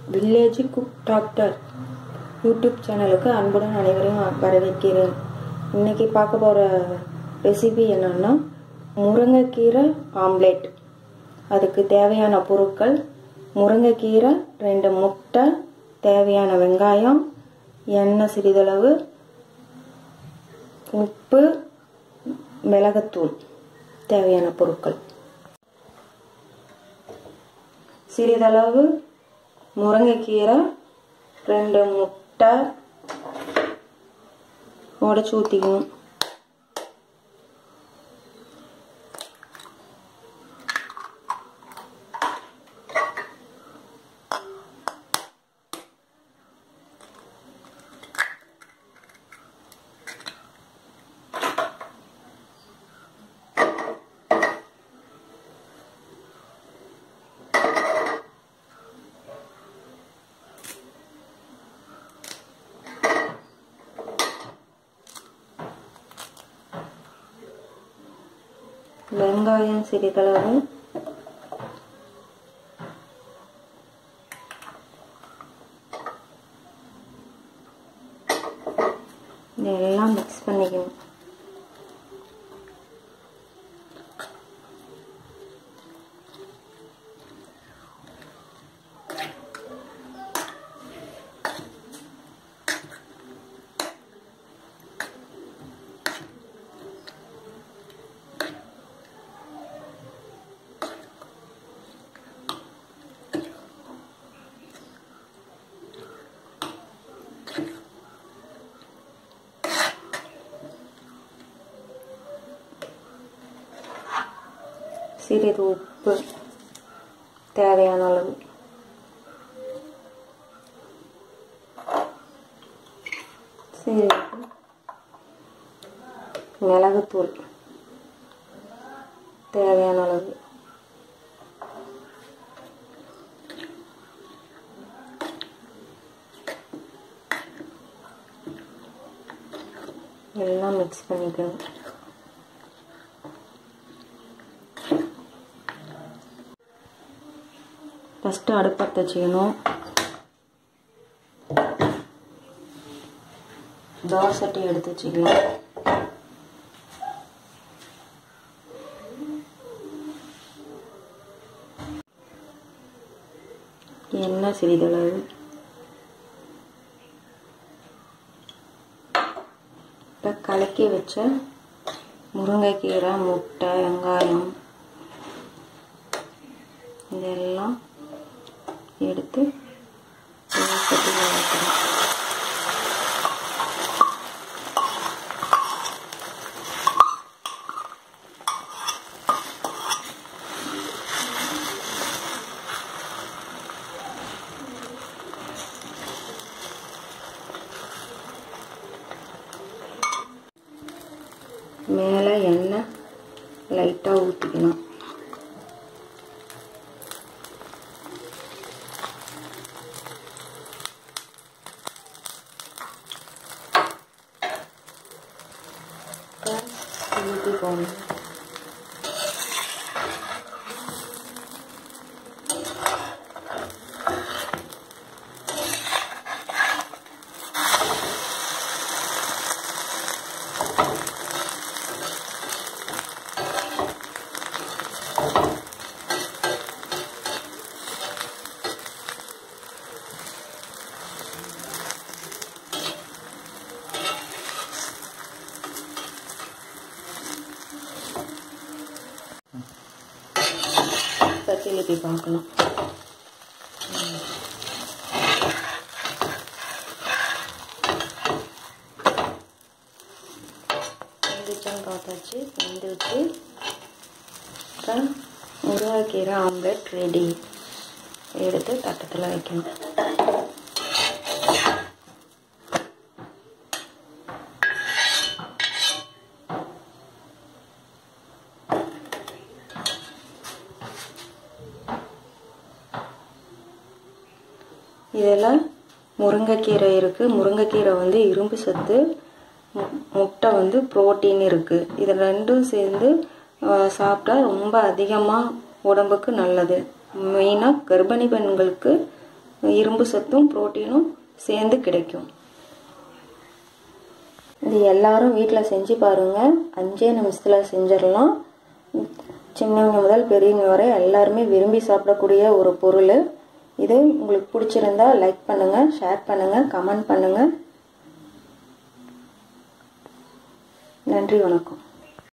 Village cook doctor YouTube சேனலுக்கு அன்புடன் அனைவரையும் வரவேற்கிறேன். இன்னைக்கு பார்க்க போகிற ரெசிபி என்னன்னா முருங்கைக்கீரை ஆம்லெட். அதுக்கு தேவையான பொருட்கள்: முருங்கைக்கீரை, 2 முட்டை, தேவையான வெங்காயம், எண்ணெய் சிறிதளவு, உப்பு, மிளகுத்தூள். தேவையான பொருட்கள்: சிறிதளவு முருங்கைக்கீரை, 2 முட்டை உடைச்சு ஊற்றிக்கணும். வெங்காயம் சிறிதளவு, இதெல்லாம் மிக்ஸ் பண்ணிக்கணும். சிறிது உப்பு தேவையான அளவு, சிறிது மிளகுத்தூள் தேவையான அளவு, எல்லாம் மிக்ஸ் பண்ணிக்கணும். ஃபஸ்ட்டு அடுப்பத்தை வச்சுக்கணும். தோசை சட்டி எடுத்து வச்சுக்கலாம். எண்ணெய் சிறிதளவு, இப்போ கலக்கி வச்ச முருங்கைக்கீரை, முட்டை, வெங்காயம் இதெல்லாம் எடுத்து சட்டியில் வைக்கணும். மேலே எண்ணெய் லைட்டாக ஊற்றிக்கணும். ஊற்றிக்கோங்க. திருப்பி பார்க்கலாம். வெந்துச்சான்னு பார்த்தாச்சு. வெந்துச்சு. முருங்கைக்கீரை ஆம்லெட் ரெடி. எடுத்து தட்டத்தில் வைக்கணும். இதில் முருங்கைக்கீரை இருக்குது. முருங்கைக்கீரை வந்து இரும்பு சத்து, முட்டை வந்து புரோட்டீன் இருக்குது. இது ரெண்டும் சேர்ந்து சாப்பிட்டா ரொம்ப அதிகமாக உடம்புக்கு நல்லது. மெயினாக கர்ப்பிணி பெண்களுக்கு இரும்பு சத்தும் புரோட்டீனும் சேர்ந்து கிடைக்கும். இது எல்லாரும் வீட்டில் செஞ்சு பாருங்கள். 5 நிமிஷத்தில் செஞ்சிடலாம். சின்னவங்க முதல் பெரியவங்க வரை எல்லாருமே விரும்பி சாப்பிடக்கூடிய ஒரு பொருள் இது. உங்களுக்கு பிடிச்சிருந்தா லைக் பண்ணுங்கள், ஷேர் பண்ணுங்கள், கமெண்ட் பண்ணுங்கள். நன்றி, வணக்கம்.